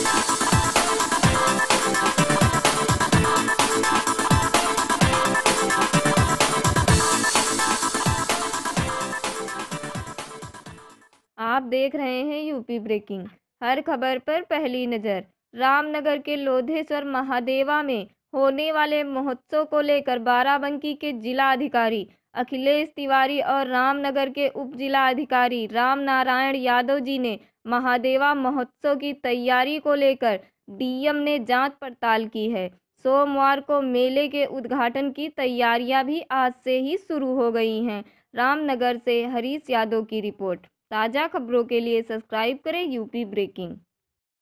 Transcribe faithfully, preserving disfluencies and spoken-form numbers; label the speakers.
Speaker 1: आप देख रहे हैं यूपी ब्रेकिंग। हर खबर पर पहली नज़र। रामनगर के लोधेश्वर महादेवा में होने वाले महोत्सव को लेकर बाराबंकी के जिला अधिकारी अखिलेश तिवारी और रामनगर के उप जिला अधिकारी राम नारायण यादव जी ने महादेवा महोत्सव की तैयारी को लेकर डीएम ने जांच पड़ताल की है। सोमवार को मेले के उद्घाटन की तैयारियां भी आज से ही शुरू हो गई हैं। रामनगर से हरीश यादव की रिपोर्ट। ताज़ा खबरों के लिए सब्सक्राइब करें यूपी ब्रेकिंग।